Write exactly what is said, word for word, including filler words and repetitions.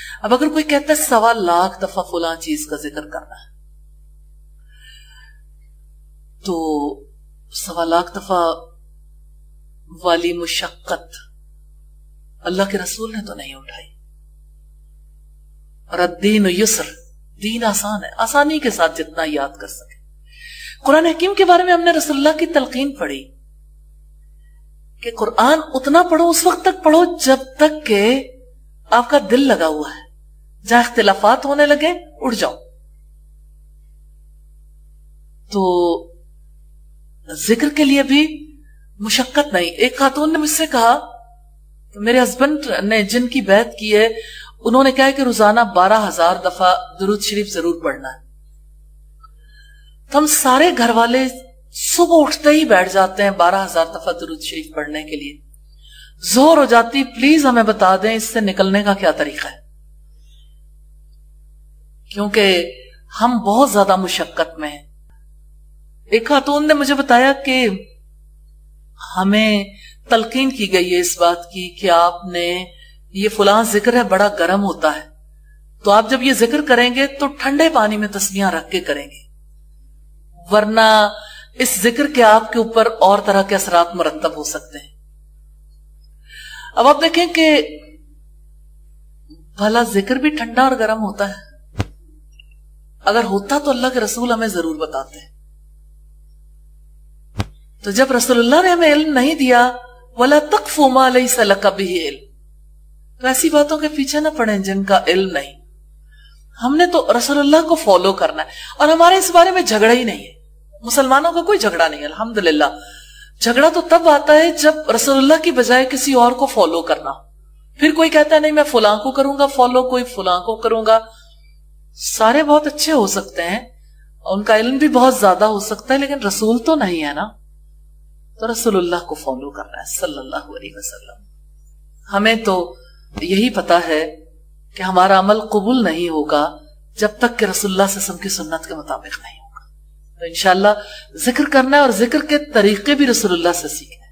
अब अगर कोई कहता है सवा लाख दफा फलां चीज का जिक्र करना है, तो सवा लाख दफा वाली मुशक्कत अल्लाह के रसूल ने तो नहीं उठाई। और अद्दीन युस्र, दीन आसान है, आसानी के साथ जितना याद कर सके। कुरान हकीम के बारे में हमने रसूलुल्लाह की तलकीन पढ़ी कि कुरान उतना पढ़ो, उस वक्त तक पढ़ो जब तक के आपका दिल लगा हुआ है, जहां इख्तिलाफात होने लगे उड़ जाओ। तो जिक्र के लिए भी मुशक्कत नहीं। एक खातून ने मुझसे कहा कि मेरे हस्बैंड ने जिनकी बैत की है उन्होंने कहा कि रोजाना बारह हजार दफा दुरूद शरीफ जरूर पढ़ना है। तो हम सारे घर वाले सुबह उठते ही बैठ जाते हैं बारह हजार दफा दुरूद शरीफ पढ़ने के लिए। जोर हो जाती, प्लीज हमें बता दें इससे निकलने का क्या तरीका है, क्योंकि हम बहुत ज्यादा मुशक्कत में हैं। एक खातून ने मुझे बताया कि हमें तलकीन की गई है इस बात की कि आपने ये फलां जिक्र है बड़ा गर्म होता है, तो आप जब ये जिक्र करेंगे तो ठंडे पानी में तस्बीहां रख के करेंगे, वरना इस जिक्र के आपके ऊपर और तरह के असरात मुरत्तब हो सकते हैं। अब आप देखें कि भला जिक्र भी ठंडा और गर्म होता है? अगर होता तो अल्लाह के रसूल हमें जरूर बताते। तो जब रसूलुल्लाह ने हमें इल्म नहीं दिया, वला तक़फ़ु मा लैसा लका बिही इल्म, तो ऐसी बातों के पीछे ना पड़े जिनका इल्म नहीं। हमने तो रसूलुल्लाह को फॉलो करना है, और हमारे इस बारे में झगड़ा ही नहीं है। मुसलमानों का कोई झगड़ा नहीं है अल्हम्दुलिल्लाह। झगड़ा तो तब आता है जब रसूलुल्लाह की बजाय किसी और को फॉलो करना। फिर कोई कहता है नहीं मैं फलां को करूंगा फॉलो, कोई फलां को करूंगा। सारे बहुत अच्छे हो सकते हैं, उनका इल्म भी बहुत ज्यादा हो सकता है, लेकिन रसूल तो नहीं है ना। तो रसूलुल्लाह को फॉलो करना है सल्लल्लाहु अलैहि वसल्लम। हमें तो यही पता है कि हमारा अमल कबूल नहीं होगा जब तक कि रसूलुल्लाह सल्लल्लाहु अलैहि वसल्लम की सुन्नत के मुताबिक नहीं होगा। तो इंशाअल्लाह जिक्र करना है, और जिक्र के तरीके भी रसूलुल्लाह से सीखना है।